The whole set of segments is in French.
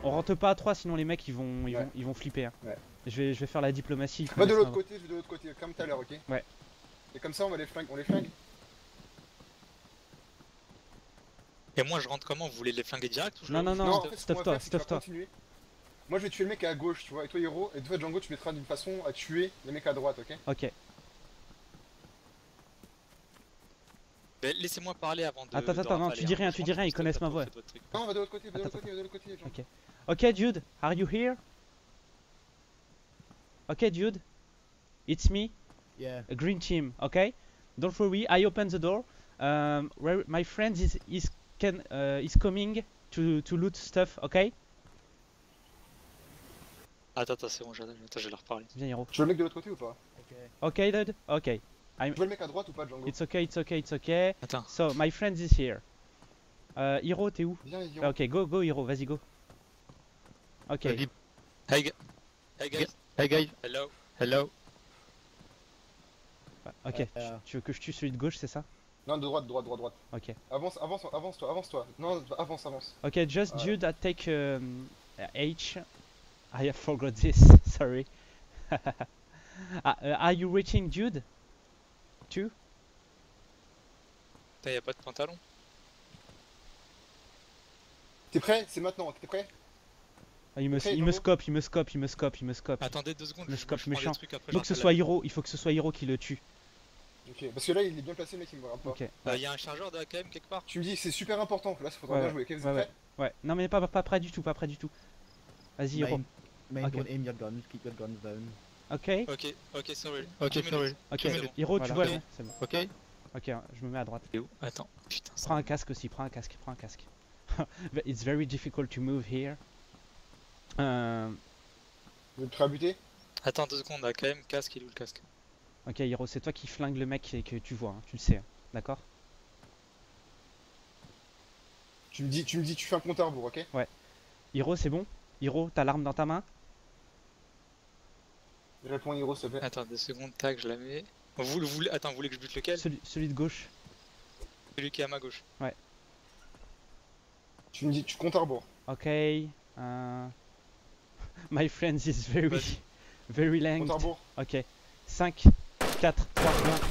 On rentre pas à 3 sinon les mecs Ouais. ils vont flipper. Hein. Ouais. Je vais faire la diplomatie. Va de l'autre côté, je vais de l'autre côté, comme tout à l'heure, ok? Ouais. Et comme ça, on va les flingue, on les flingue. Et moi je rentre comment? Vous voulez les flinguer direct ou je Non, le- non, Non, non, en fait, ce qu'on va stuff-toi, faire, c'est qu'on va stuff-toi. continuer. Moi, je vais tuer le mec à gauche, tu vois, et toi, Hiro, et toi, Django, tu mettras d'une façon à tuer les mecs à droite, ok? Ok. Ben, laissez-moi parler avant de. Attends, de attends, non, ravaler, tu dis hein. rien, tu dis rien, ils Franchement, connaissent ma faites voix. votre truc. Non, on va de l'autre côté, va de Attends, l'autre côté, va de l'autre côté, Django. Ok. Ok, dude, are you here? Ok, dude, it's me, Yeah. a green team. Okay, don't worry, I open the door. My friend is coming to loot stuff. Okay. Attends, c'est bon, je vais leur parler. Viens, Hiro. Tu veux le mec de l'autre côté ou pas? Ok. Okay, dude. Okay. Tu veux le mec à droite ou pas, Django? It's okay, it's okay, it's okay. Attends. So my friend is here. Hiro, t'es où? Viens, Hiro. Ok, go, Hiro, vas-y, go. Ok. Hey, hey guys. Hey guys. Hello. Hello. Ok. Tu veux que je tue celui de gauche, c'est ça? Non, de droite, droite, droite, droite. Ok. Avance, avance, avance-toi, avance-toi. Non, avance, avance. Ok, just Ouais. dude, I take H. I forgot this. Sorry. Are you reaching dude? Two? Putain, y'a pas de pantalon. T'es prêt? C'est maintenant, t'es prêt? Ah, il me Django. scope, il me scope, il me scope, il me scope. Attendez 2 secondes. Le je scope prends les méchant. trucs, après Il faut que ce j'installe soit Hiro, il faut que ce soit Hiro qui le tue. Ok, parce que là, il est bien placé, le mec, il me regarde pas. Ok. la- y a un chargeur de AKM quelque part. Tu me dis que c'est super important, là, ça faudra Ouais, bien jouer, ok? Vous êtes ouais, prêts? Ouais. Non mais pas près du tout, pas près du tout. Vas-y Hiro. Main, Ok. don't aim your guns, keep your guns down. Ok. Ok, sorry. Ok, sorry. Ok. C'est bon. Hiro, tu Voilà. vois Ok. là? C'est bon. Ok. Ok, je me mets à droite. T'es où? Attends. Putain, ça. Prends un casque aussi, prends un casque, prends un casque. It's very difficult to move here. Vous êtes prêts à buter? Attends 2 secondes, AKM, casque, il est où le casque? Ok Hiro, c'est toi qui flingue le mec et que tu vois, hein, tu le sais, hein, d'accord? Tu me dis, tu fais un compte à rebours, ok? Hiro, c'est bon? Hiro, t'as l'arme dans ta main? Réponds Hiro, s'il te plaît. Attends 2 secondes, tac, je la mets. Attends, vous voulez que je bute lequel? Celui de gauche. Celui qui est à ma gauche. Tu me dis, tu comptes à rebours. Ok. My friend is very, Vas-y. very Compte à length. rebours. Ok. 5, 4, 3,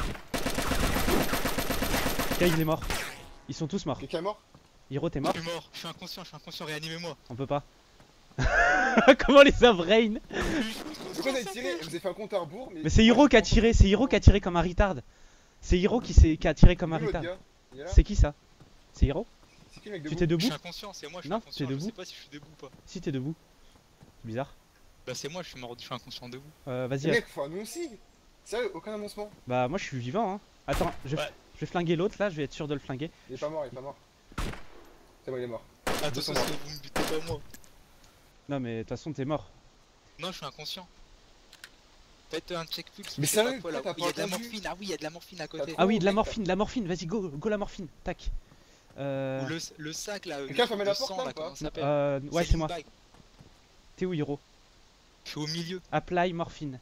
1. Ok, il est mort. Ils sont tous morts. Quelqu'un est mort? Hiro, t'es Je mort? suis mort, je suis inconscient, réanimez-moi. On peut pas. Comment les a brain? Pourquoi vous avez tiré? Vous avez fait un compte à rebours, mais. Mais c'est Hiro qui a tiré, c'est Hiro qui a tiré comme un retard. C'est Hiro qui a tiré comme un Où l'autre retard. gars? Il est là? C'est qui ça? C'est Hiro? C'est qui le mec Tu debout? t'es Je debout? suis inconscient, c'est moi, je suis Non, inconscient. t'es Je sais debout. pas si je suis debout ou pas. Si t'es debout. C'est bizarre. Bah c'est moi, je suis mort, je suis inconscient debout. Vas-y. Mais mec, faut annoncer! Sérieux, aucun annoncement. Bah moi je suis vivant hein. Attends, je Ouais. vais flinguer l'autre là, je vais être sûr de le flinguer. Il est pas mort, il est pas mort. C'est bon, il est mort. Attention, mort. vous me butez pas moi. Non mais de toute façon t'es mort. Non, je suis inconscient. Faites un check pulse. Mais je sais pas sérieux, quoi, là. pourquoi t'as Il y a pas de la entendu? morphine, ah oui, il y a de la morphine à côté. Ah oui, de la mec, morphine, vas-y go la morphine, tac. Ou le sac là. Quelqu'un ferme la de porte, sang, là, ou là, pas comment ça s'appelle? Ouais c'est moi. Bag. T'es où Hiro? Je suis au milieu. Apply morphine.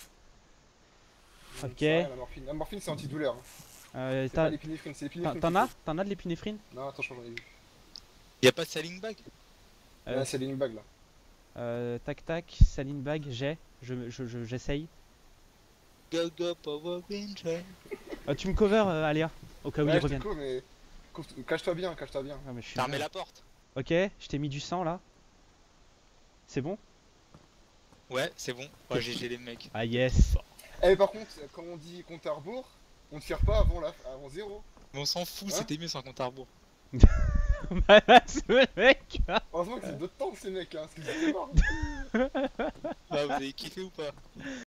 Ok. C'est rien, la morphine. La morphine, c'est antidouleur. Hein. C'est pas T'as- l'épinéphrine, c'est l'épinéphrine. T'en as? T'en as de l'épinéphrine? Non, attends, je crois que j'en ai vu. Y a pas de saline bag? Euh, Là, c'est les bag là. Tac, saline bag, j'essaye. Go go Power Ranger. Tu me cover Aléa, au cas où Ouais, ils je te reviennent. couvre, mais. Cache-toi bien, cache-toi bien. Ah, mais je suis Fermez bien. la porte. Ok, je t'ai mis du sang là. C'est bon? Ouais, c'est bon. Ouais, j'ai les mecs. Ah yes. Eh, par contre, quand on dit compte à rebours, on ne tire pas avant 0. Mais on s'en fout, Hein c'était mieux sans compte à rebours. Ce mec. Heureusement que c'est d'autres temps que ces mecs, hein, parce qu'ils étaient morts. Ah, vous avez kiffé ou pas?